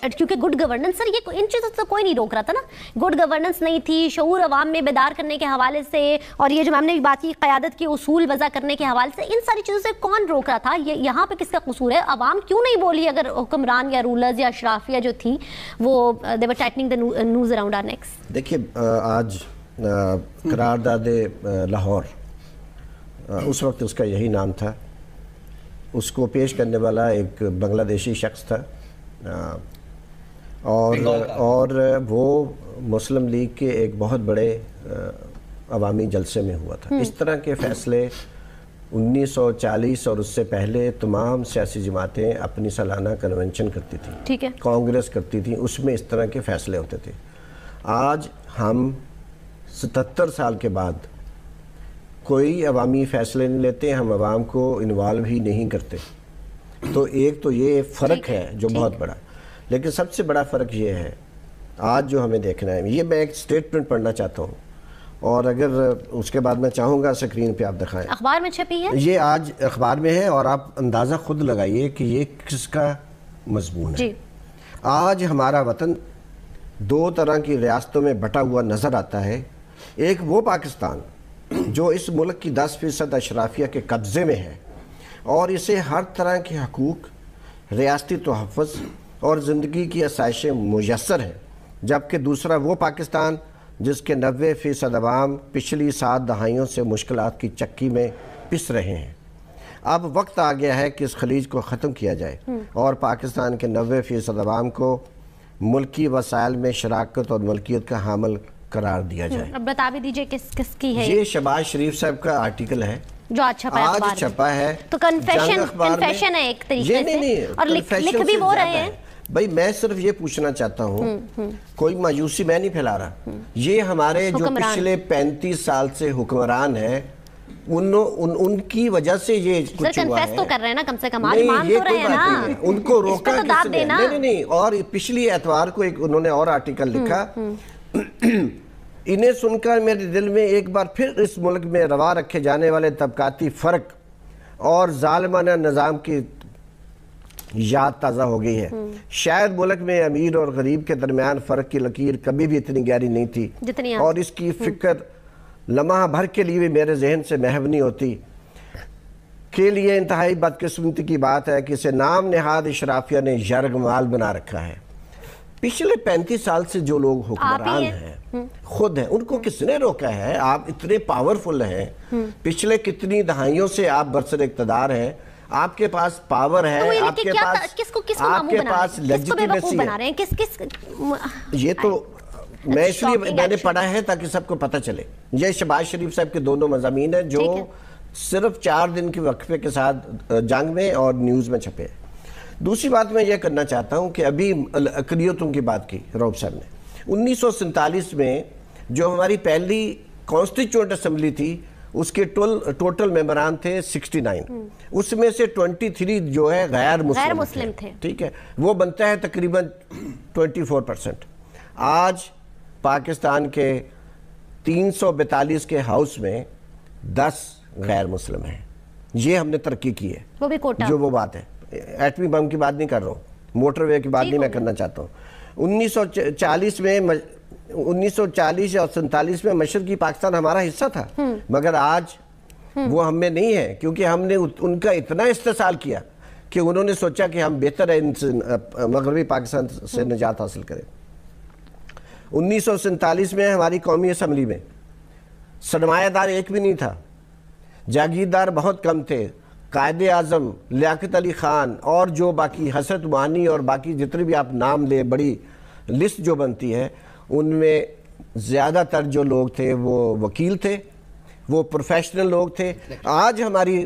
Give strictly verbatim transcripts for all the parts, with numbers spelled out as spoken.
کیونکہ good governance سر یہ ان چیزوں سے کوئی نہیں روک رہا تھا نا, گڈ گورننس نہیں تھی, شعور عوام میں بیدار کرنے کے حوالے سے, اور یہ جو میم نے بات کی قیادت کے اصول وضع کرنے کے حوالے سے, ان ساری چیزوں سے کون روک رہا تھا؟ یہ یہاں پہ کس کا قصور ہے؟ عوام کیوں نہیں بولی اگر حکمران یا رولرز یا اشرافیہ جو تھی وہ they were tightening the noose around our necks؟ دیکھیے آج قرارداد لاہور, اس وقت اس کا یہی نام تھا, اس کو پیش کرنے والا ایک بنگلہ دیشی شخص تھا, اور اور وہ مسلم لیگ کے ایک بہت بڑے عوامی جلسے میں ہوا تھا. اس طرح کے فیصلے انیس سو چالیس اور اس سے پہلے تمام سیاسی جماعتیں اپنی سالانہ کنونشن کرتی تھیں, ٹھیک ہے, کانگریس کرتی تھیں, اس میں اس طرح کے فیصلے ہوتے تھے. آج ہم ستتر سال کے بعد کوئی عوامی فیصلے نہیں لیتے, ہم عوام کو انوالو ہی نہیں کرتے. تو ایک تو یہ فرق ہے جو بہت بڑا, لیکن سب سے بڑا فرق یہ ہے آج جو ہمیں دیکھنا ہے. یہ میں ایک سٹیٹمنٹ پڑھنا چاہتا ہوں, اور اگر اس کے بعد میں چاہوں گا سکرین پہ آپ دکھائیں. اخبار میں چھپی ہے یہ, آج اخبار میں ہے, اور آپ اندازہ خود لگائیے کہ یہ کس کا مضمون ہے. آج ہمارا وطن دو طرح کی ریاستوں میں بٹا ہوا نظر آتا ہے. ایک وہ پاکستان جو اس ملک کی دس فیصد اشرافیہ کے قبضے میں ہے اور اسے ہر طرح کے حقوق, ریاستی تحفظ اور زندگی کی آسائشیں میسر ہیں, جبکہ دوسرا وہ پاکستان جس کے نوے فیصد عوام پچھلی سات دہائیوں سے مشکلات کی چکی میں پس رہے ہیں. اب وقت آ گیا ہے کہ اس خلیج کو ختم کیا جائے اور پاکستان کے نوے فیصد عوام کو ملکی وسائل میں شراکت اور ملکیت کا حامل قرار دیا جائے. اب بتا بھی دیجئے کس کس کی ہے. یہ شہباز شریف صاحب کا آرٹیکل ہے جو آج چھپا ہے اخبار میں. آج چھپا ہے تو کنفیشن کنفیشن ہے ایک طریقے سے, اور لکھ بھی وہ رہے ہیں. بھائی میں صرف یہ پوچھنا چاہتا ہوں, کوئی مایوسی میں نہیں پھیلا رہا, یہ ہمارے جو پچھلے پینتیس سال سے حکمران ہیں ان, ان, ان کی وجہ سے یہ کچھ ہوا ہے. تو کر رہے ہیں نا, کم سے کم آج مان تو رہے ہیں نا, ان کو روکا کس نے؟ نہیں نہیں نہیں. اور پچھلی اتوار کو ایک انہوں نے اور آرٹیکل لکھا, انہیں سن کر میرے دل میں ایک بار پھر اس ملک میں روا رکھے جانے والے طبقاتی فرق اور ظالمانہ نظام کی یاد تازہ ہو گئی ہے. شاید ملک میں امیر اور غریب کے درمیان فرق کی لکیر کبھی بھی اتنی گہری نہیں تھی, اور اس کی فکر لمحہ بھر کے لیے میرے ذہن سے محو نہیں ہوتی. کے لیے انتہائی بدقسمتی کی بات ہے کہ اسے نام نہاد اشرافیہ نے یرغمال بنا رکھا ہے. پچھلے پینتیس سال سے جو لوگ حکمران ہیں خود ہیں, ان کو کس نے روکا ہے؟ آپ اتنے پاورفل ہیں, پچھلے کتنی دہائیوں سے آپ برسر اقتدار ہیں, آپ کے پاس پاور ہے, آپ کے پاس آپ کے پاس لیجیٹیمیسی ہے. یہ تو میں اس لیے میں نے پڑھا ہے تاکہ سب کو پتہ چلے. یہ شہباز شریف صاحب کے دونوں مضامین ہیں جو صرف چار دن کے وقفے کے ساتھ جنگ میں اور نیوز میں چھپے. دوسری بات میں یہ کرنا چاہتا ہوں کہ ابھی اقلیتوں کی بات کی روب صاحب نے. انیس سو سینتالیس میں جو ہماری پہلی کانسٹیچوئنٹ اسمبلی تھی اس کے ٹوٹل ممبران تھے سکسٹی نائن, اس میں سے ٹوئنٹی تھری جو ہے غیر مسلم تھے, ٹھیک ہے, وہ بنتا ہے تقریباً ٹوئنٹی فور پرسنٹ. آج پاکستان کے تین سو بیتالیس کے ہاؤس میں دس غیر مسلم ہیں. یہ ہم نے ترقی کی ہے, وہ بھی کوٹا, جو وہ بات ہے. ایٹمی بم کی بات نہیں کر رہا ہوں, موٹر وے کی بات نہیں میں کرنا چاہتا ہوں. انیس سو چالیس میں انیس سو چالیس اور سنتالیس میں مشرقی پاکستان ہمارا حصہ تھا, مگر آج وہ ہم میں نہیں ہے, کیونکہ ہم نے ان کا اتنا استحصال کیا کہ انہوں نے سوچا کہ ہم بہتر ہے ان سے مغربی پاکستان سے نجات حاصل کریں. انیس سو سینتالیس میں ہماری قومی اسمبلی میں سرمایہ دار ایک بھی نہیں تھا, جاگیردار بہت کم تھے. قائد اعظم لیاقت علی خان اور جو باقی حسرت مانی اور باقی جتنے بھی آپ نام لے, بڑی لسٹ جو بنتی ہے, ان میں زیادہ تر جو لوگ تھے وہ وکیل تھے, وہ پروفیشنل لوگ تھے. آج ہماری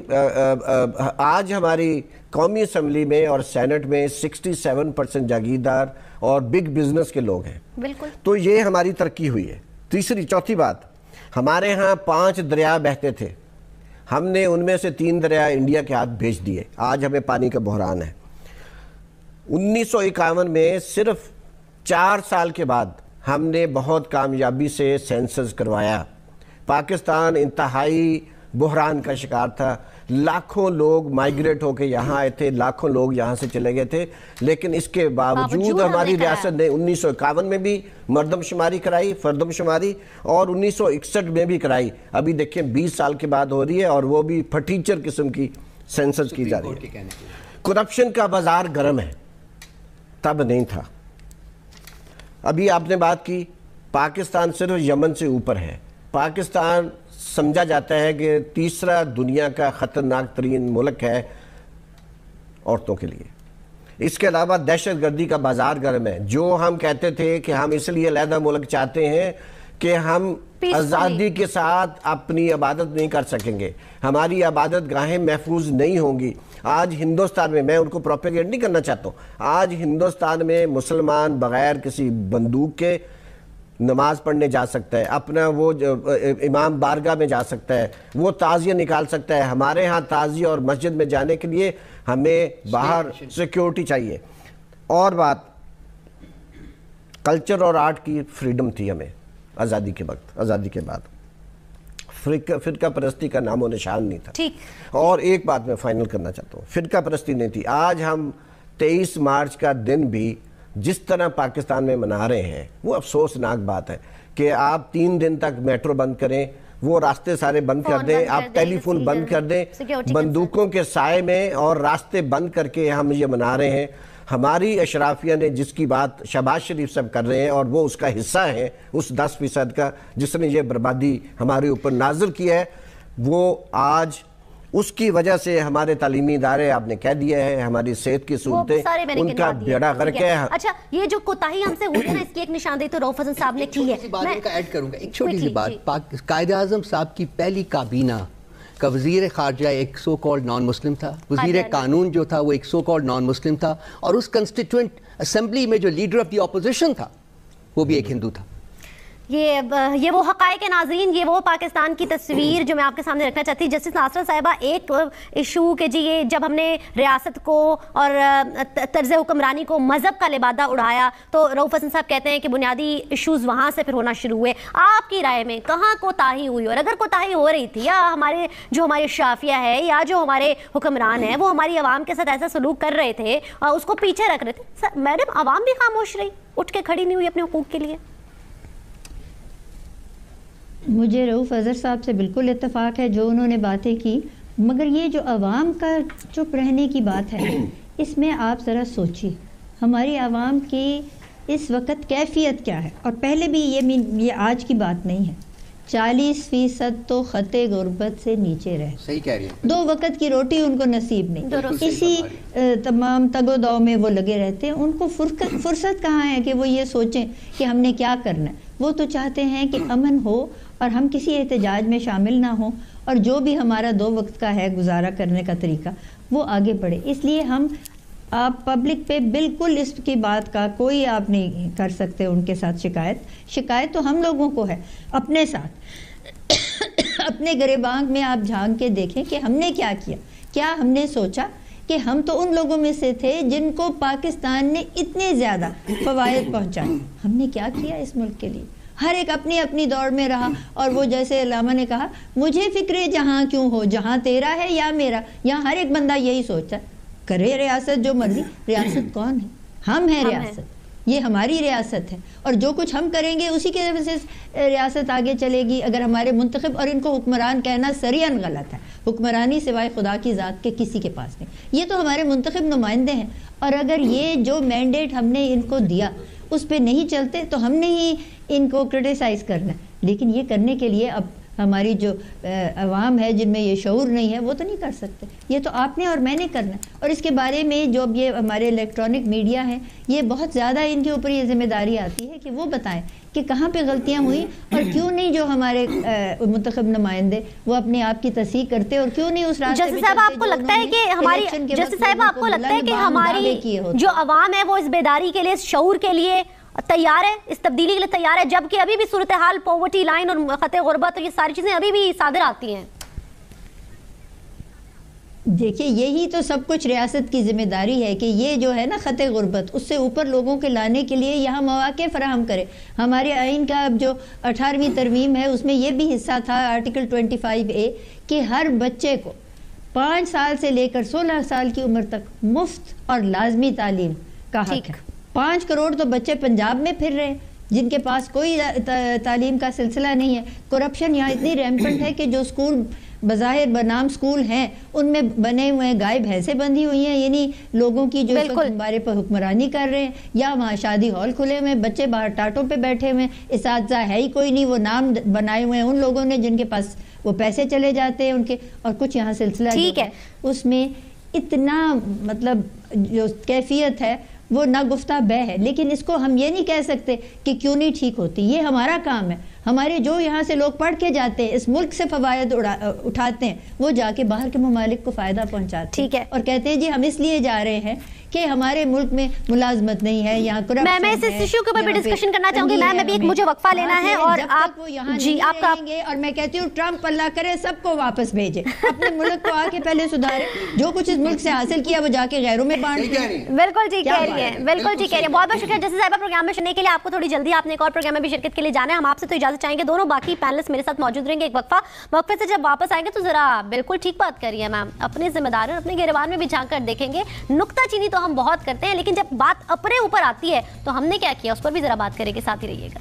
آج ہماری قومی اسمبلی میں اور سینٹ میں سکسٹی سیون پرسنٹ جاگیردار اور بگ بزنس کے لوگ ہیں. بالکل, تو یہ ہماری ترقی ہوئی ہے. تیسری چوتھی بات, ہمارے ہاں پانچ دریا بہتے تھے, ہم نے ان میں سے تین دریا انڈیا کے ہاتھ بھیج دیے. آج ہمیں پانی کا بحران ہے. انیس سو اکاون میں صرف چار سال کے بعد ہم نے بہت کامیابی سے سینسس کروایا. پاکستان انتہائی بحران کا شکار تھا. لاکھوں لوگ مائیگریٹ ہو کے یہاں آئے تھے, لاکھوں لوگ یہاں سے چلے گئے تھے, لیکن اس کے باوجود ہماری ریاست نے انیس سو اکاون میں بھی مردم شماری کرائی, فردم شماری, اور انیس سو اکسٹھ میں بھی کرائی. ابھی دیکھیں بیس سال کے بعد ہو رہی ہے اور وہ بھی پھٹیچر قسم کی سینسس کی جا رہی ہے. کرپشن کا بازار گرم ہے, تب نہیں تھا. ابھی آپ نے بات کی پاکستان صرف یمن سے اوپر ہے. پاکستان سمجھا جاتا ہے کہ تیسرا دنیا کا خطرناک ترین ملک ہے عورتوں کے لیے. اس کے علاوہ دہشت گردی کا بازار گرم ہے. جو ہم کہتے تھے کہ ہم اس لیے علیحدہ ملک چاہتے ہیں کہ ہم آزادی کے ساتھ اپنی عبادت نہیں کر سکیں گے, ہماری عبادت گاہیں محفوظ نہیں ہوں گی. آج ہندوستان میں, میں ان کو پروپیگیٹ نہیں کرنا چاہتا ہوں, آج ہندوستان میں مسلمان بغیر کسی بندوق کے نماز پڑھنے جا سکتا ہے, اپنا وہ امام بارگاہ میں جا سکتا ہے, وہ تعزیہ نکال سکتا ہے. ہمارے ہاں تعزیہ اور مسجد میں جانے کے لیے ہمیں باہر سیکیورٹی چاہیے. اور بات, کلچر اور آرٹ کی فریڈم تھی ہمیں آزادی کے وقت, آزادی کے بعد فرقہ فرقہ پرستی کا نام و نشان نہیں تھا. اور ایک بات میں فائنل کرنا چاہتا ہوں, فرقہ پرستی نہیں تھی. آج ہم تیئیس مارچ کا دن بھی جس طرح پاکستان میں منا رہے ہیں وہ افسوسناک بات ہے کہ آپ تین دن تک میٹرو بند کریں, وہ راستے سارے بند کر دیں, آپ ٹیلی فون بند کر دیں, بندوقوں کے سائے میں اور راستے بند کر کے ہم یہ منا رہے ہیں. ہماری اشرافیہ نے جس کی بات شہباز شریف صاحب کر رہے ہیں, اور وہ اس کا حصہ ہے, اس دس فیصد کا جس نے یہ بربادی ہمارے اوپر نازل کیا ہے, وہ آج اس کی وجہ سے ہمارے تعلیمی ادارے آپ نے کہہ دیا ہے, ہماری صحت کی سہولتیں, ان کا بیڑا غرق ہے. اچھا, یہ جو کوتاہی ہم سے ہوئی ہے نا, اس کی ایک نشاندہی تو رؤف حسن صاحب نے کی ہے. میں ان کا ایڈ کروں گا ایک چھوٹی سی بات. قائد اعظم صاحب کی پہلی کابینہ کا وزیر خارجہ ایک سو کالڈ نان مسلم تھا, وزیر قانون جو تھا وہ ایک سو کالڈ نان مسلم تھا, اور اس کنسٹیٹوئنٹ اسمبلی میں جو لیڈر آف دی اپوزیشن تھا وہ بھی ایک ہندو تھا. یہ یہ وہ حقائق ناظرین, یہ وہ پاکستان کی تصویر جو میں آپ کے سامنے رکھنا چاہتی ہوں. جسٹس ناصرہ صاحبہ, ایک ایشو کہ جی یہ جب ہم نے ریاست کو اور طرز حکمرانی کو مذہب کا لبادہ اڑایا تو رؤف حسن صاحب کہتے ہیں کہ بنیادی ایشوز وہاں سے پھر ہونا شروع ہوئے. آپ کی رائے میں کہاں کوتاہی ہوئی, اور اگر کوتاہی ہو رہی تھی, یا ہمارے جو ہماری شافیہ ہے یا جو ہمارے حکمران ہیں وہ ہماری عوام کے ساتھ ایسا سلوک کر رہے تھے, اس کو پیچھے رکھ رہے تھے, میڈم عوام بھی خاموش رہی, اٹھ کے کھڑی نہیں ہوئی اپنے حقوق کے لیے؟ مجھے رؤف اظہر صاحب سے بالکل اتفاق ہے جو انہوں نے باتیں کی, مگر یہ جو عوام کا چپ رہنے کی بات ہے, اس میں آپ ذرا سوچیے ہماری عوام کی اس وقت کیفیت کیا ہے. اور پہلے بھی یہ یہ آج کی بات نہیں ہے, چالیس فیصد تو خط غربت سے نیچے رہے. صحیح کہہ رہی ہیں. دو وقت کی روٹی ان کو نصیب نہیں, اسی تمام تگ و دو میں وہ لگے رہتے ہیں. ان کو فرصت کہاں ہے کہ وہ یہ سوچیں کہ ہم نے کیا کرنا ہے. وہ تو چاہتے ہیں کہ امن ہو اور ہم کسی احتجاج میں شامل نہ ہوں, اور جو بھی ہمارا دو وقت کا ہے گزارا کرنے کا طریقہ وہ آگے بڑھے. اس لیے ہم آپ پبلک پہ بالکل اس کی بات کا کوئی آپ نہیں کر سکتے ان کے ساتھ شکایت. شکایت تو ہم لوگوں کو ہے اپنے ساتھ. اپنے گریباں میں آپ جھانک کے دیکھیں کہ ہم نے کیا کیا. کیا ہم نے سوچا کہ ہم تو ان لوگوں میں سے تھے جن کو پاکستان نے اتنے زیادہ فوائد پہنچائے. ہم نے کیا کیا اس ملک کے لیے؟ ہر ایک اپنی اپنی دور میں رہا, اور وہ جیسے علامہ نے کہا مجھے فکر جہاں کیوں ہو, جہاں تیرا ہے یا میرا. یہاں ہر ایک بندہ یہی سوچتا کرے ریاست جو مرضی. ریاست کون ہے؟ ہم ہیں ریاست, یہ ہماری ریاست ہے, اور جو کچھ ہم کریں گے اسی کی وجہ سے ریاست آگے چلے گی. اگر ہمارے منتخب, اور ان کو حکمران کہنا سریعاً غلط ہے, حکمرانی سوائے خدا کی ذات کے کسی کے پاس نہیں. یہ تو ہمارے منتخب نمائندے ہیں, اور اگر یہ جو مینڈیٹ ہم نے ان کو دیا اس پہ نہیں چلتے تو ہم نے ہی ان کو کرٹیسائز کرنا ہے. لیکن یہ کرنے کے لیے اب ہماری جو عوام ہے جن میں یہ شعور نہیں ہے وہ تو نہیں کر سکتے. یہ تو آپ نے اور میں نے کرنا ہے. اور اس کے بارے میں جو اب یہ ہمارے الیکٹرانک میڈیا ہیں, یہ بہت زیادہ ان کے اوپر یہ ذمہ داری آتی ہے کہ وہ بتائیں کہ کہاں پہ غلطیاں ہوئیں, اور کیوں نہیں جو ہمارے منتخب نمائندے وہ اپنے آپ کی تصحیح کرتے, اور کیوں نہیں اس راستے پہ. جسٹس صاحب آپ کو لگتا ہے کہ ہماری جسٹس صاحب آپ کو لگتا ہے کہ ہماری جو عوام ہے وہ اس بیداری کے لیے, اس شعور کے لیے تیار ہے, اس تبدیلی کے لیے تیار ہے, جبکہ ابھی بھی صورتحال پاورٹی لائن اور خط غربت اور یہ ساری چیزیں ابھی بھی صادر آتی ہیں؟ دیکھیے یہی تو سب کچھ ریاست کی ذمہ داری ہے کہ یہ جو ہے نا خط غربت اس سے اوپر لوگوں کے لانے کے لیے یہاں مواقع فراہم کرے. ہمارے آئین کا اب جو اٹھارہویں ترمیم ہے اس میں یہ بھی حصہ تھا آرٹیکل پچیس اے کہ ہر بچے کو پانچ سال سے لے کر سولہ سال کی عمر تک مفت اور لازمی تعلیم کا حق ہے. پانچ کروڑ تو بچے پنجاب میں پھر رہے ہیں جن کے پاس کوئی تعلیم کا سلسلہ نہیں ہے. کرپشن یہاں اتنی ریمپنٹ ہے کہ جو اسکول بظاہر بنام سکول ہیں ان میں بنے ہوئے گائے بھینسیں بندھی ہوئی ہیں, یعنی لوگوں کی جو ہمارے پر حکمرانی کر رہے ہیں, یا وہاں شادی ہال کھلے ہوئے, بچے باہر ٹاٹوں پہ بیٹھے ہوئے, اساتذہ ہے ہی کوئی نہیں, وہ نام بنائے ہوئے ہیں ان لوگوں نے جن کے پاس وہ پیسے چلے جاتے ہیں ان کے, اور کچھ یہاں سلسلہ ٹھیک ہے اس میں اتنا مطلب جو کیفیت ہے وہ نہ گفتہ بہ ہے. لیکن اس کو ہم یہ نہیں کہہ سکتے کہ کیوں نہیں ٹھیک ہوتی, یہ ہمارا کام ہے. ہمارے جو یہاں سے لوگ پڑھ کے جاتے ہیں اس ملک سے فوائد اٹھاتے ہیں وہ جا کے باہر کے ممالک کو فائدہ پہنچاتے ہیں اور کہتے ہیں جی ہم اس لیے جا رہے ہیں کہ ہمارے ملک میں ملازمت نہیں ہے, یہاں کرپشن ہے. میں اس ایشو کے اوپر بھی ڈسکشن کرنا چاہوں گی. میں بھی ایک مجھے وقفہ لینا ہے اور آپ جی آپ کا, اور میں کہتی ہوں ٹرمپ اللہ کرے سب کو واپس بھیجے, اپنے ملک کو آ کے پہلے سدھارے, جو کچھ اس ملک سے حاصل کیا وہ جا کے غیروں میں بانٹ دیں. بالکل ٹھیک کہہ رہی ہیں, بالکل ٹھیک کہہ رہی ہیں. بہت بہت شکریہ جیسے صاحبہ پروگرام میں سننے کے لیے. آپ کو تھوڑی جلدی آپ نے ایک اور پروگرام میں بھی شرکت کے لیے جانا ہے. ہم آپ سے تو اجازت چاہیں گے, دونوں باقی پینلسٹ میرے ساتھ موجود رہیں گے. ایک وقفہ, وقفے سے جب واپس آئیں گے تو ذرا بالکل ٹھیک بات کریے میم, اپنے ذمہ دار اور اپنے گریبان میں بھی جھانک کر دیکھیں گے. نکتہ چینی تو ہم بہت کرتے ہیں لیکن جب بات اپنے اوپر آتی ہے تو ہم نے کیا کیا اس پر بھی ذرا بات کریں گے. ساتھ ہی رہیے گا.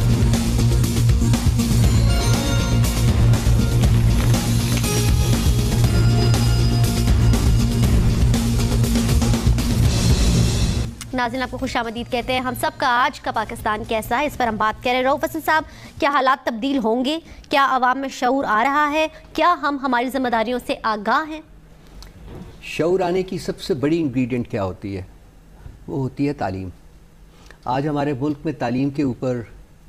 ناظرین آپ کو خوش آمدید کہتے ہیں. ہم سب کا آج کا پاکستان کیسا ہے اس پر ہم بات کر رہے ہیں. رؤف حسن صاحب, کیا حالات تبدیل ہوں گے؟ کیا عوام میں شعور آ رہا ہے؟ کیا ہم ہماری ذمہ داریوں سے آگاہ ہیں؟ شعور آنے کی سب سے بڑی انگریڈینٹ کیا ہوتی ہے؟ وہ ہوتی ہے تعلیم. آج ہمارے ملک میں تعلیم کے اوپر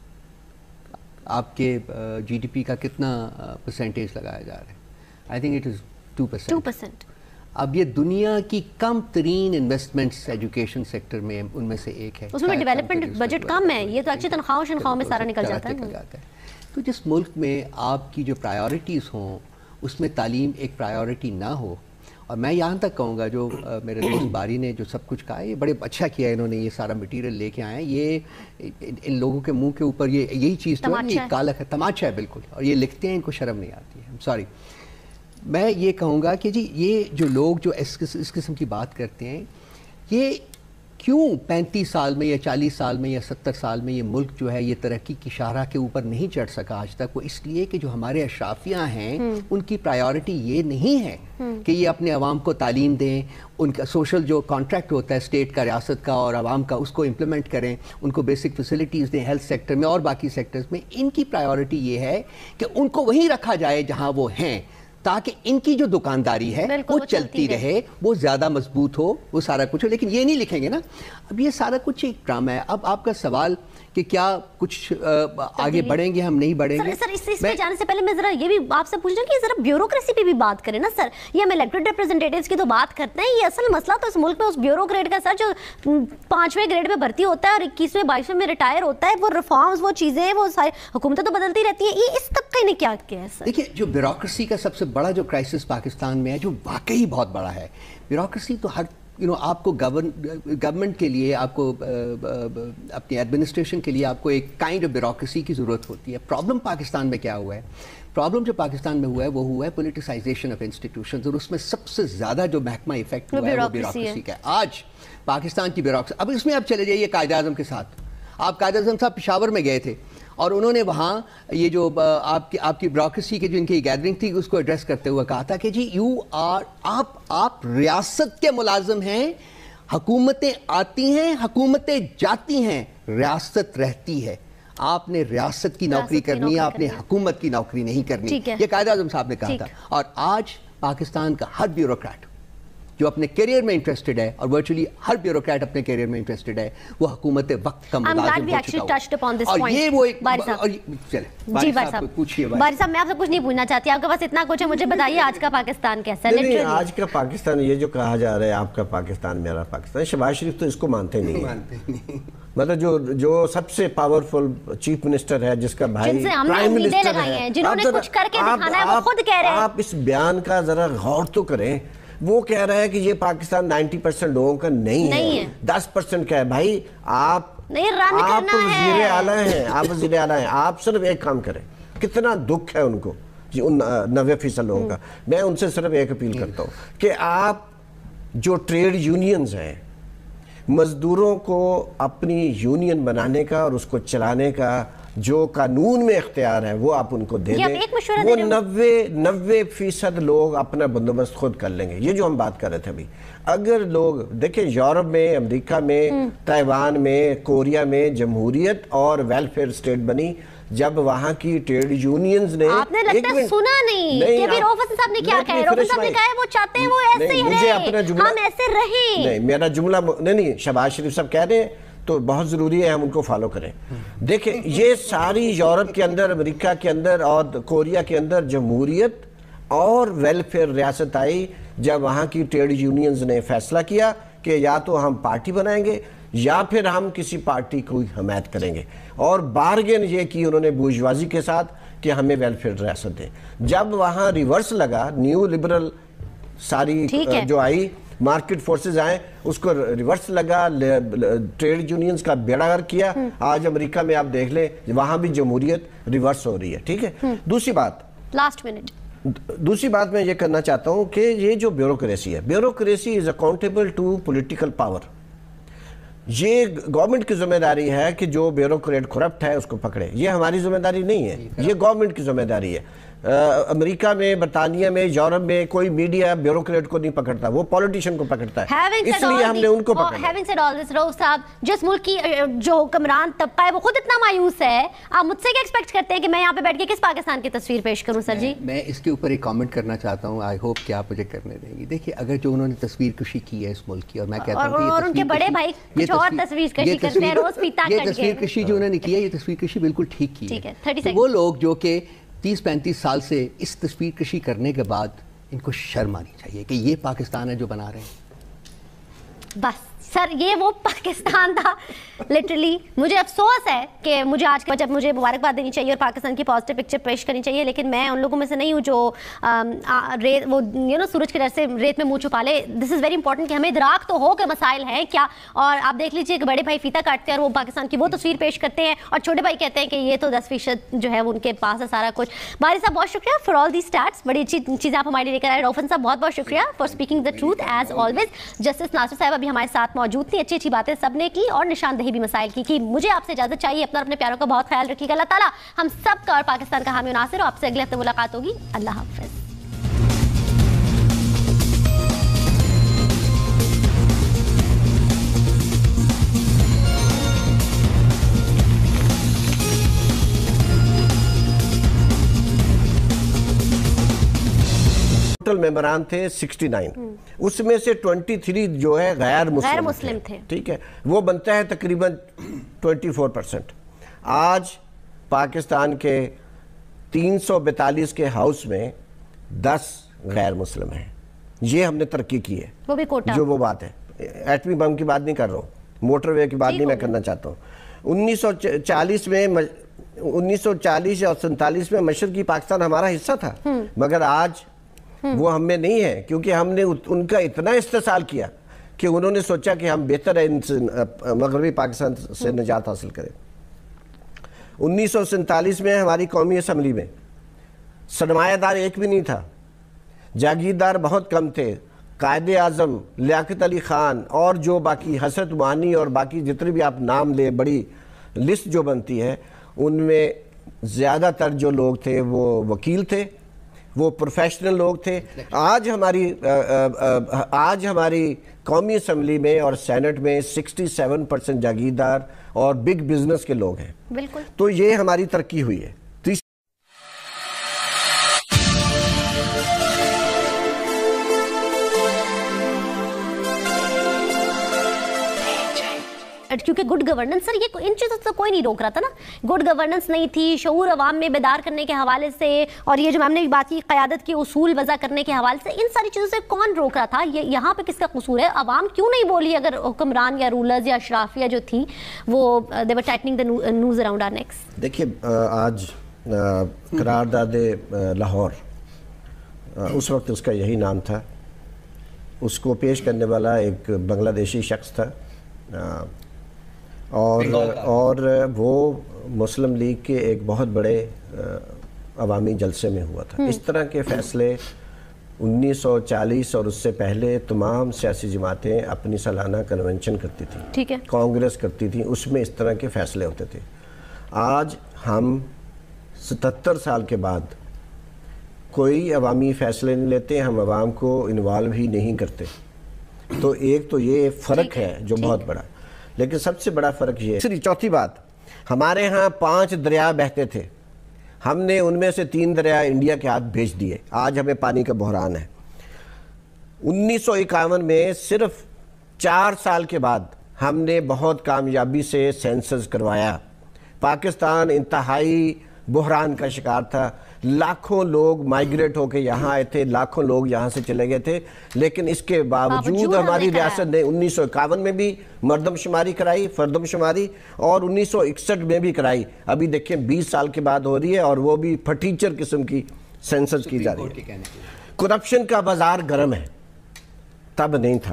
آپ کے جی ڈی پی کا کتنا پرسنٹیج لگایا جا رہا ہے؟ I think it is two percent. Two percent. اب یہ دنیا کی کم ترین انویسٹمنٹس ایجوکیشن سیکٹر میں ان میں سے ایک ہے. اس میں ڈیولپمنٹ بجٹ کم ہے, یہ تو اچھی تنخواہوں شنخواہوں میں سارا نکل جاتا ہے. تو جس ملک میں آپ کی جو پرائیورٹیز ہوں اس میں تعلیم ایک پرائیورٹی نہ ہو, اور میں یہاں تک کہوں گا جو میرے دوست باری نے جو سب کچھ کہا ہے یہ بڑے اچھا کیا ہے, انہوں نے یہ سارا مٹیریل لے کے آئے ہیں. یہ ان لوگوں کے منہ کے اوپر یہ یہی چیز تو ہے, یہ کالک ہے, تماچا ہے بالکل, اور یہ لکھتے ہیں ان کو شرم نہیں آتی ہے. سوری, میں یہ کہوں گا کہ جی یہ جو لوگ جو اس قسم کی بات کرتے ہیں یہ کیوں پینتیس سال میں یا چالیس سال میں یا ستر سال میں یہ ملک جو ہے یہ ترقی کی شاہراہ کے اوپر نہیں چڑھ سکا آج تک؟ وہ اس لیے کہ جو ہمارے اشرافیہ ہیں ان کی پرائیورٹی یہ نہیں ہے کہ یہ اپنے عوام کو تعلیم دیں, ان کا سوشل جو کانٹریکٹ ہوتا ہے اسٹیٹ کا, ریاست کا اور عوام کا, اس کو امپلیمنٹ کریں, ان کو بیسک فیسلٹیز دیں ہیلتھ سیکٹر میں اور باقی سیکٹرز میں. ان کی پرائیورٹی یہ ہے کہ ان کو وہیں رکھا جائے جہاں وہ ہیں, تاکہ ان کی جو دکانداری ہے وہ چلتی رہے, وہ زیادہ مضبوط ہو, وہ سارا کچھ ہو. لیکن یہ نہیں لکھیں گے نا, اب یہ سارا کچھ ایک ڈرامہ ہے. اب آپ کا سوال کہ کیا کچھ آگے بڑھیں گے, ہم نہیں بڑھیں گے. سر اس پہ جانے سے پہلے میں ذرا یہ بھی آپ سے پوچھ رہا ہوں کہ ذرا بیوروکریسی پہ بھی بات کریں نا سر. یہ ہم الیکٹڈ ریپرزنٹیٹیوز کی تو بات کرتے ہیں, یہ اصل مسئلہ تو اس ملک میں اس بیوروکریٹ کا سر جو پانچویں گریڈ میں بھرتی ہوتا ہے اور اکیسویں بائیسویں میں ریٹائر ہوتا ہے, وہ ریفارمز, وہ چیزیں, وہ ساری حکومتیں تو بدلتی رہتی ہیں. یہ اس طبقے نے کیا کیا ہے سر؟ دیکھیے جو بیوروکریسی کا سب سے بڑا جو کرائسس پاکستان میں ہے, جو واقعی بہت بڑا ہے, بیوروکریسی تو ہر یو نو آپ کو گورنمنٹ کے لیے, آپ کو اپنی ایڈمنسٹریشن کے لیے آپ کو ایک کائنڈ آف بیوروکریسی کی ضرورت ہوتی ہے. پرابلم پاکستان میں کیا ہوا ہے؟ پرابلم جو پاکستان میں ہوا ہے وہ ہوا ہے پولیٹیسائزیشن آف انسٹیٹیوشنز, اور اس میں سب سے زیادہ جو محکمہ افیکٹ ہوا ہے وہ بیوروکریسی کا ہے. آج پاکستان کی بیوروکریسی, اب اس میں آپ چلے جائیے قائد اعظم کے ساتھ. آپ قائد اعظم صاحب پشاور میں گئے تھے اور انہوں نے وہاں یہ جو آپ کی آپ کی بیوروکریسی کی جو ان کی گیدرنگ تھی اس کو ایڈریس کرتے ہوئے کہا تھا کہ جی یو آر آپ آپ ریاست کے ملازم ہیں, حکومتیں آتی ہیں, حکومتیں جاتی ہیں, ریاست رہتی ہے. آپ نے ریاست کی نوکری کرنی ہے, آپ نے حکومت کی نوکری نہیں کرنی. یہ قائد اعظم صاحب نے کہا تھا. اور آج پاکستان کا ہر بیوروکریٹ جو اپنے کیریئر میں انٹرسٹڈ ہے, اور ورچولی ہر بیوروکریٹ اپنے کیریئر میں انٹرسٹڈ ہے, وہ حکومت وقت کا ملازم ہو چکا ہو. اور یہ وہ ایک چلے باری صاحب پوچھئے. باری صاحب میں آپ سے کچھ نہیں پوچھنا چاہتی, آپ کے پاس اتنا کچھ ہے, مجھے بتائیے آج کا پاکستان کیسا ہے؟ آج کا پاکستان یہ جو کہا جا رہا ہے آپ کا پاکستان میرا پاکستان, شہباز شریف تو اس کو مانتے نہیں ہیں. مطلب جو جو سب سے پاورفل چیف منسٹر ہے, جس کا بھائی پرائم منسٹر ہے, جنہوں نے کچھ کر کے دکھانا ہے, وہ خود کہہ رہے ہیں. آپ اس بیان کا ذرا غور تو کریں وہ کہہ رہا ہے کہ یہ پاکستان نائنٹی پرسینٹ لوگوں کا نہیں ہے, دس پرسینٹ کا ہے. بھائی آپ آپ وزیر اعلیٰ ہیں, آپ وزیر اعلیٰ ہیں, آپ صرف ایک کام کریں. کتنا دکھ ہے ان کو جی ان نوے فیصد لوگوں کا. میں ان سے صرف ایک اپیل کرتا ہوں کہ آپ جو ٹریڈ یونینز ہیں, مزدوروں کو اپنی یونین بنانے کا اور اس کو چلانے کا جو قانون میں اختیار ہے وہ آپ ان کو دے دیں. وہ نوے نوے فیصد لوگ اپنا بندوبست خود کر لیں گے. یہ جو ہم بات کر رہے تھے ابھی, اگر لوگ دیکھیں یورپ میں, امریکہ میں, تائیوان میں, کوریا میں جمہوریت اور ویلفیئر اسٹیٹ بنی جب وہاں کی ٹریڈ یونینز نے, آپ نے لگتا ہے سنا نہیں کہ ابھی روفن صاحب نے کیا کہا ہے. روفن صاحب نے کہا ہے وہ چاہتے ہیں وہ ایسے ہی رہیں, ہم ایسے رہیں. نہیں, میرا جملہ نہیں نہیں شہباز شریف صاحب کہہ رہے ہیں تو بہت ضروری ہے ہم ان کو فالو کریں. دیکھیں یہ ساری یورپ کے اندر, امریکہ کے اندر اور کوریا کے اندر جمہوریت اور ویلفیئر ریاست آئی جب وہاں کی ٹریڈ یونینز نے فیصلہ کیا کہ یا تو ہم پارٹی بنائیں گے یا پھر ہم کسی پارٹی کو حمایت کریں گے, اور بارگین یہ کی انہوں نے بورژوازی کے ساتھ کہ ہمیں ویلفیئر ریاست دیں. جب وہاں ریورس لگا, نیو لبرل ساری جو آئی, مارکیٹ فورسز آئیں, اس کو ریورس لگا, ٹریڈ یونینز کا بیڑا غرق کیا. آج امریکہ میں آپ دیکھ لیں وہاں بھی جمہوریت ریورس ہو رہی ہے. ٹھیک ہے. دوسری بات, لاسٹ منٹ دوسری بات میں یہ کرنا چاہتا ہوں کہ یہ جو بیوروکریسی ہے, bureaucracy is accountable to political power. یہ گورنمنٹ کی ذمہ داری ہے کہ جو بیوروکریٹ کرپٹ ہے اس کو پکڑے. یہ ہماری ذمہ داری نہیں ہے, یہ گورنمنٹ کی ذمہ داری ہے. امریکہ میں, برطانیہ میں, یورپ میں کوئی میڈیا بیوروکریٹ کو نہیں پکڑتا, وہ پولیٹیشین کو پکڑتا ہے, اس لیے ہم نے ان کو پکڑا. Having said all this, روف صاحب, جس ملک کی جو حکمران طبقہ ہے وہ خود اتنا مایوس ہے, آپ مجھ سے کیا ایکسپیکٹ کرتے ہیں کہ میں یہاں پہ بیٹھ کے کس پاکستان کی تصویر پیش کروں؟ سر جی میں اس کے اوپر ایک کامنٹ کرنا چاہتا ہوں, آئی ہوپ کہ آپ مجھے کرنے دیں گی. دیکھیے اگر جو انہوں نے تصویر کشی کی ہے اس ملک کی, اور میں کہتا ہوں اور ان کے بڑے بھائی کچھ اور تصویر کشی کرتے ہیں روز پیتا کر کے, یہ تصویر کشی جو انہوں نے کی ہے, یہ تصویر کشی بالکل ٹھیک کی ہے. وہ لوگ جو کہ تیس پینتیس سال سے اس تصویر کشی کرنے کے بعد ان کو شرم آنی چاہیے کہ یہ پاکستان ہے جو بنا رہے ہیں. بس سر یہ وہ پاکستان تھا لٹرلی. مجھے افسوس ہے کہ مجھے آج کے جب مجھے مبارکباد دینی چاہیے اور پاکستان کی پازیٹیو پکچر پیش کرنی چاہیے, لیکن میں ان لوگوں میں سے نہیں ہوں جو ریت وہ یو نو سورج کے ڈر سے ریت میں منہ چھپا لے. دس از ویری امپورٹنٹ کہ ہمیں ادراک تو ہو کہ مسائل ہیں کیا. اور آپ دیکھ لیجیے کہ بڑے بھائی فیتا کاٹتے ہیں اور وہ پاکستان کی وہ تصویر پیش کرتے ہیں, اور چھوٹے بھائی کہتے ہیں کہ یہ تو دس فیصد جو ہے ان کے پاس ہے سارا کچھ. باری صاحب بہت شکریہ فار آل دی اسٹارٹس, بڑی اچھی چیزیں آپ ہمارے لیے لے کر آئے. روفن صاحب بہت بہت شکریہ for speaking the truth as always. Justice Nasir صاحب ابھی ہمارے ساتھ موجود تھے, اچھی اچھی باتیں سب نے کی اور نشاندہی بھی مسائل کی کی. مجھے آپ سے اجازت چاہیے, اپنا اپنے پیاروں کا بہت خیال رکھیے گا. اللہ تعالیٰ ہم سب کا اور پاکستان کا حامی و ناصر ہو. آپ سے اگلے ہفتے ملاقات ہوگی. اللہ حافظ. ممبران تھے سکسٹی نائن, اس میں سے ٹوئنٹی تھری جو ہے غیر مسلم, مسلم تھے. ٹھیک ہے, وہ بنتا ہے تقریباً ٹوئنٹی فور پرسنٹ. آج پاکستان کے تین سو بیتالیس کے ہاؤس میں دس غیر مسلم ہیں. یہ ہم نے ترقی کی ہے, وہ بھی کوٹا, جو وہ بات ہے. ایٹمی بم کی بات نہیں کر رہا ہوں, موٹر وے کی بات نہیں میں کرنا چاہتا ہوں. انیس سو چالیس میں انیس سو چالیس یا سینتالیس میں مشرقی پاکستان ہمارا حصہ تھا, مگر آج وہ ہم میں نہیں ہے, کیونکہ ہم نے ان کا اتنا استحصال کیا کہ انہوں نے سوچا کہ ہم بہتر ہے ان سے مغربی پاکستان سے نجات حاصل کریں. انیس سو سینتالیس میں ہماری قومی اسمبلی میں سرمایہ دار ایک بھی نہیں تھا, جاگیردار بہت کم تھے. قائد اعظم لیاقت علی خان اور جو باقی حسرت مانی اور باقی جتنے بھی آپ نام لے, بڑی لسٹ جو بنتی ہے, ان میں زیادہ تر جو لوگ تھے وہ وکیل تھے, وہ پروفیشنل لوگ تھے. آج ہماری آج ہماری قومی اسمبلی میں اور سینٹ میں سکسٹی سیون پرسنٹ جاگیردار اور بگ بزنس کے لوگ ہیں. بالکل, تو یہ ہماری ترقی ہوئی ہے. کیونکہ گڈ گورننس سر یہ ان چیزوں سے کوئی نہیں روک رہا تھا نا. گڈ گورننس نہیں تھی, شعور عوام میں بیدار کرنے کے حوالے سے, اور یہ جو میم نے بات کی قیادت کے اصول وضع کرنے کے حوالے سے, ان ساری چیزوں سے کون روک رہا تھا؟ یہ یہاں پہ کس کا قصور ہے؟ عوام کیوں نہیں بولی اگر حکمران یا رولرز یا اشرافیہ جو تھی وہ they were tightening the noose around our necks. دیکھیے آج قرارداد لاہور, اس وقت اس کا یہی نام تھا, اس کو پیش کرنے والا ایک بنگلہ دیشی شخص تھا اور اور وہ مسلم لیگ کے ایک بہت بڑے عوامی جلسے میں ہوا تھا. اس طرح کے فیصلے انیس سو چالیس اور اس سے پہلے تمام سیاسی جماعتیں اپنی سالانہ کنونشن کرتی تھیں, کانگریس کرتی تھیں, اس میں اس طرح کے فیصلے ہوتے تھے. آج ہم ستتر سال کے بعد کوئی عوامی فیصلے نہیں لیتے, ہم عوام کو انوالو ہی نہیں کرتے. تو ایک تو یہ فرق ہے جو بہت بڑا. لیکن سب سے بڑا فرق یہ ہے, چوتھی بات, ہمارے ہاں پانچ دریا بہتے تھے, ہم نے ان میں سے تین دریا انڈیا کے ہاتھ بھیج دیے. آج ہمیں پانی کا بحران ہے. انیس سو اکاون میں صرف چار سال کے بعد ہم نے بہت کامیابی سے سینسس کروایا. پاکستان انتہائی بحران کا شکار تھا, لاکھوں لوگ مائیگریٹ ہو کے یہاں آئے تھے, لاکھوں لوگ یہاں سے چلے گئے تھے, لیکن اس کے باوجود ہماری ریاست نے انیس سو اکاون میں بھی مردم شماری کرائی, فردم شماری, اور انیس سو اکسٹھ میں بھی کرائی. ابھی دیکھیں بیس سال کے بعد ہو رہی ہے اور وہ بھی پھٹیچر قسم کی سینسس کی جا رہی ہے. کرپشن کا بازار گرم ہے, تب نہیں تھا.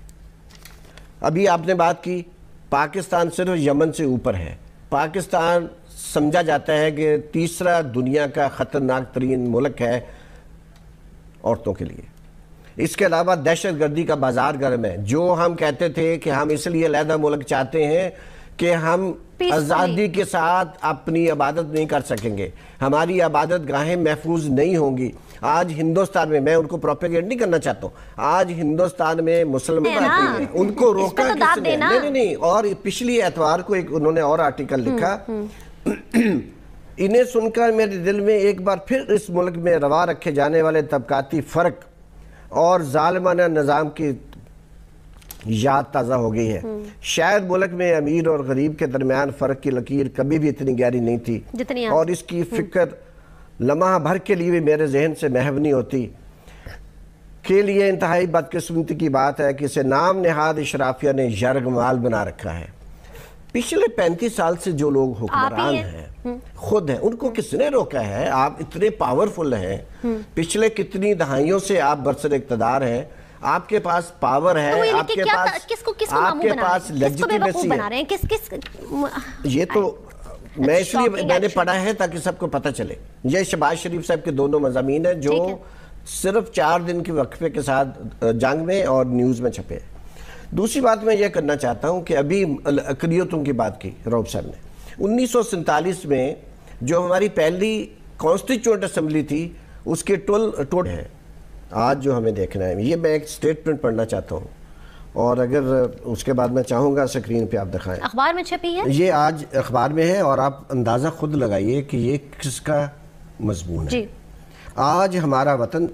ابھی آپ نے بات کی پاکستان صرف یمن سے اوپر ہے. پاکستان سمجھا جاتا ہے کہ تیسرا دنیا کا خطرناک ترین ملک ہے عورتوں کے لیے. اس کے علاوہ دہشت گردی کا بازار گرم ہے. جو ہم کہتے تھے کہ ہم اس لیے علیحدہ ملک چاہتے ہیں کہ ہم آزادی کے ساتھ اپنی عبادت نہیں کر سکیں گے, ہماری عبادت گاہیں محفوظ نہیں ہوں گی. آج ہندوستان میں, میں ان کو پروپیگیٹ نہیں کرنا چاہتا ہوں, آج ہندوستان میں مسلمان ہیں, ان کو روکا کس نے؟ نہیں نہیں. اور پچھلی اتوار کو ایک انہوں نے اور آرٹیکل لکھا, انہیں سن کر میرے دل میں ایک بار پھر اس ملک میں روا رکھے جانے والے طبقاتی فرق اور ظالمانہ نظام کی یاد تازہ ہو گئی ہے. شاید ملک میں امیر اور غریب کے درمیان فرق کی لکیر کبھی بھی اتنی گہری نہیں تھی, اور اس کی فکر لمحہ بھر کے لیے میرے ذہن سے محو نہیں ہوتی. کے لیے انتہائی بدقسمتی کی بات ہے کہ اسے نام نہاد اشرافیہ نے یرغمال بنا رکھا ہے. پچھلے پینتیس سال سے جو لوگ حکمران ہیں خود ہیں, ان کو کس نے روکا ہے؟ آپ اتنے پاورفل ہیں, پچھلے کتنی دہائیوں سے آپ برسر اقتدار ہیں, آپ کے پاس پاور ہے, آپ کے پاس آپ کے پاس لیجیٹیمیسی ہے. یہ تو میں اس لیے میں نے پڑھا ہے تاکہ سب کو پتہ چلے. یہ شہباز شریف صاحب کے دونوں مضامین ہیں جو صرف چار دن کے وقفے کے ساتھ جنگ میں اور نیوز میں چھپے. دوسری بات میں یہ کرنا چاہتا ہوں کہ ابھی اقلیتوں کی بات کی روب صاحب نے. انیس سو سینتالیس میں جو ہماری پہلی کانسٹیچوئنٹ اسمبلی تھی اس کے ٹول ٹوٹ ہے. آج جو ہمیں دیکھنا ہے, یہ میں ایک سٹیٹمنٹ پڑھنا چاہتا ہوں, اور اگر اس کے بعد میں چاہوں گا سکرین پہ آپ دکھائیں. اخبار میں چھپی ہے, یہ آج اخبار میں ہے, اور آپ اندازہ خود لگائیے کہ یہ کس کا مضمون ہے. آج ہمارا وطن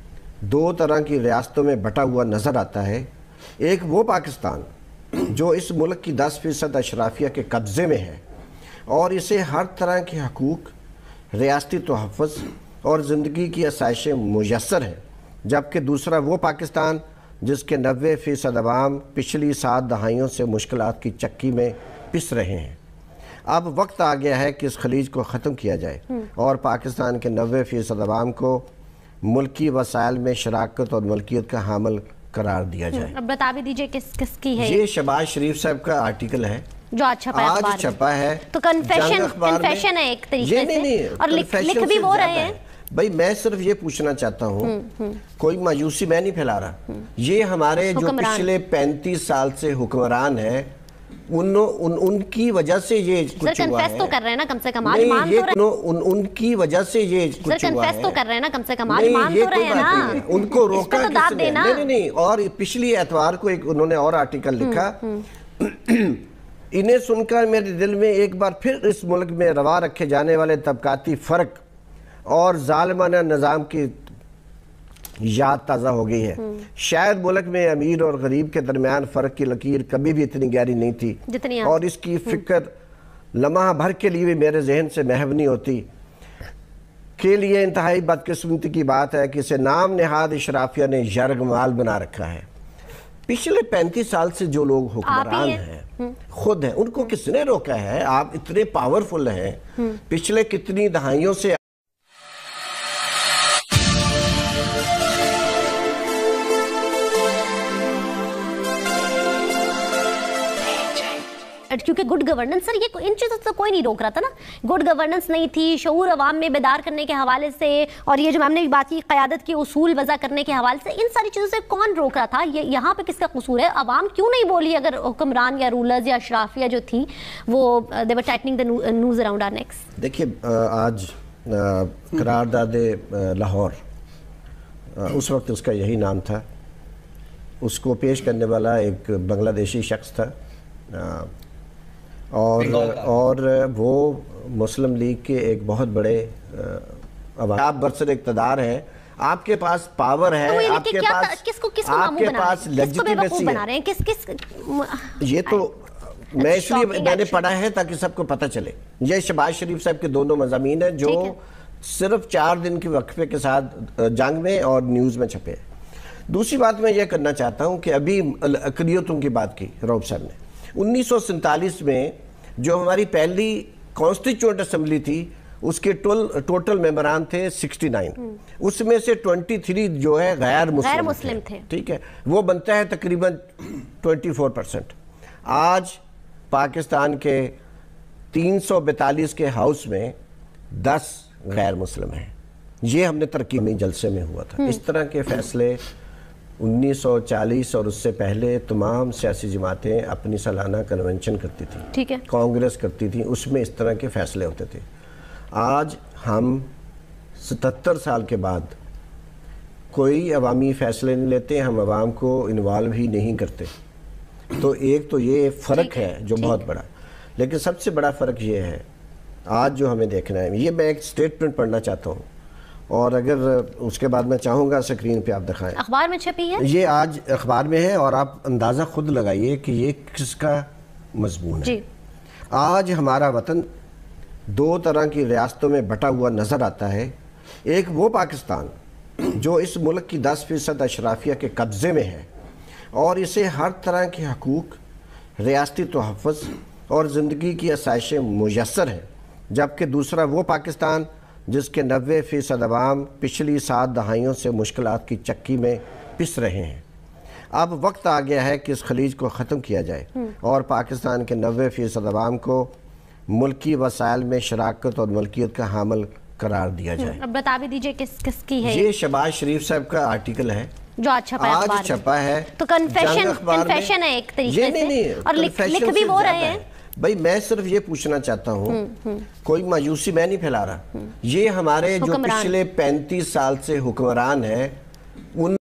دو طرح کی ریاستوں میں بٹا ہوا نظر آتا ہے. ایک وہ پاکستان جو اس ملک کی دس فیصد اشرافیہ کے قبضے میں ہے اور اسے ہر طرح کے حقوق, ریاستی تحفظ اور زندگی کی آسائشیں میسر ہیں, جبکہ دوسرا وہ پاکستان جس کے نوے فیصد عوام پچھلی سات دہائیوں سے مشکلات کی چکی میں پس رہے ہیں. اب وقت آ گیا ہے کہ اس خلیج کو ختم کیا جائے اور پاکستان کے نوے فیصد عوام کو ملکی وسائل میں شراکت اور ملکیت کا حامل قرار دیا جائے. اب بتا بھی دیجئے کس کس کی ہے. یہ شہباز شریف صاحب کا آرٹیکل ہے جو آج چھپا ہے اخبار میں. آج چھپا ہے تو کنفیشن کنفیشن ہے ایک طریقے سے, اور لکھ بھی وہ رہے ہیں. بھائی میں صرف یہ پوچھنا چاہتا ہوں, کوئی مایوسی میں نہیں پھیلا رہا, یہ ہمارے جو پچھلے پینتیس سال سے حکمران ہیں ان ان کی وجہ سے یہ کچھ ہوا ہے. کنفیس تو کر رہے ہیں نا کم سے کم, آج مان تو رہے ہیں. ان کی وجہ سے یہ کچھ ہوا ہے. کنفیس تو کر رہے ہیں نا کم سے کم, آج مان تو رہے ہیں نا. ان کو روکا کس نے؟ نہیں نہیں. اور پچھلی اتوار کو ایک انہوں نے اور آرٹیکل لکھا, انہیں سن کر میرے دل میں ایک بار پھر اس ملک میں روا رکھے جانے والے طبقاتی فرق اور ظالمانہ نظام کی یاد تازہ ہو گئی ہے. شاید ملک میں امیر اور غریب کے درمیان فرق کی لکیر کبھی بھی اتنی گہری نہیں تھی, اور اس کی فکر لمحہ بھر کے لیے میرے ذہن سے محو نہیں ہوتی. کے لیے انتہائی بدقسمتی کی بات ہے کہ اسے نام نہاد اشرافیہ نے یرغمال بنا رکھا ہے. پچھلے پینتیس سال سے جو لوگ حکمران ہیں خود ہیں, ان کو کس نے روکا ہے؟ آپ اتنے پاورفل ہیں, پچھلے کتنی دہائیوں سے क्योंकि गुड गवर्नेंस, सर ये इन चीज़ों से कोई नहीं रोक रहा था ना, गुड गवर्नेंस नहीं थी, शऊर अवाम में बेदार करने के हवाले से, और ये जो मैम ने बात की क़यादत के उसूल वज़ा करने के हवाले से, इन सारी चीज़ों से कौन रोक रहा था? ये यहाँ पे किसका कसूर है? अवाम क्यों नहीं बोली? अगर हुक्मरान या रूलर्स या अशराफिया जो थी वो they were tightening the noose around our necks. देखिए, आज करारदादे लाहौर, उस वक्त उसका यही नाम था, उसको पेश करने वाला एक बांग्लादेशी शख्स था, और और वो मुस्लिम लीग के एक बहुत बड़े, आप बरसर इक़्तिदार हैं, आपके पास पावर है, तो आपके पास किसको किसको आपके पास लेजिटिमेसी है। किस किस ये तो मैं इसलिए मैंने पढ़ा है ताकि सबको पता चले। ये शहबाज शरीफ साहब के दोनों मज़ामीन हैं जो सिर्फ चार दिन के वक्फे के साथ जंग में और न्यूज़ में छपे। दूसरी बात मैं ये करना चाहता हूँ कि अभी अक़लियतों की बात की रऊफ साहब ने, उन्नीस सौ सैंतालीस में जो हमारी पहली कॉन्स्टिट्यूंट असम्बली थी उसके टोल टोटल मेंबरान थे उनहत्तर, उसमें से तेईस जो है गैर मुस्लिम, मुस्लिम थे, थे। ठीक है, वो बनता है तकरीबन चौबीस परसेंट। आज पाकिस्तान के तीन सौ बैतालीस के हाउस में दस गैर मुस्लिम हैं। ये हमने तरकीबी जलसे में हुआ था। इस तरह के फैसले उन्नीस सौ चालीस और उससे पहले तमाम सियासी जमातें अपनी सालाना कन्वेंशन करती थी, ठीक है, कांग्रेस करती थी, उसमें इस तरह के फैसले होते थे। आज हम सतहत्तर साल के बाद कोई अवामी फैसले नहीं लेते, हम अवाम को इन्वॉल्व ही नहीं करते। तो एक तो ये फ़र्क है जो बहुत बड़ा, लेकिन सबसे बड़ा फ़र्क ये है आज जो हमें देखना है। ये मैं एक स्टेटमेंट पढ़ना चाहता हूँ और अगर उसके बाद मैं चाहूँगा स्क्रीन पे आप दिखाएं। अखबार में छपी है, ये आज अखबार में है और आप अंदाज़ा खुद लगाइए कि ये किसका मजमून है। आज हमारा वतन दो तरह की रियासतों में बटा हुआ नज़र आता है। एक वो पाकिस्तान जो इस मुल्क की दस फीसद अशराफिया के कब्ज़े में है और इसे हर तरह के हकूक़, रियासती तोहफ़्फ़ुज़ और ज़िंदगी की आसाइशें मुयस्सर हैं, जबकि दूसरा वो पाकिस्तान जिसके नब्बे फ़ीसद अवाम पिछली सात दहाइयों से मुश्किलात की चक्की में पिस रहे हैं। अब वक्त आ गया है कि इस खलीज को ख़त्म किया जाए और पाकिस्तान के नब्बे फ़ीसद अवाम को मुल्की वसाइल में शराकत और मलकियत का हामिल करार दिया जाए। अब बता भी दीजिए किस किसकी है ये शहबाज शरीफ साहब का आर्टिकल है जो आज छपा है, आज छपा है। तो कन्फेशन कन्फेशन है एक तरीके से, नहीं, और लिख, लिख भी वो रहे हैं। भाई मैं सिर्फ ये पूछना चाहता हूँ, कोई मायूसी मैं नहीं फैला रहा, ये हमारे जो पिछले पैंतीस साल से हुक्मरान है उन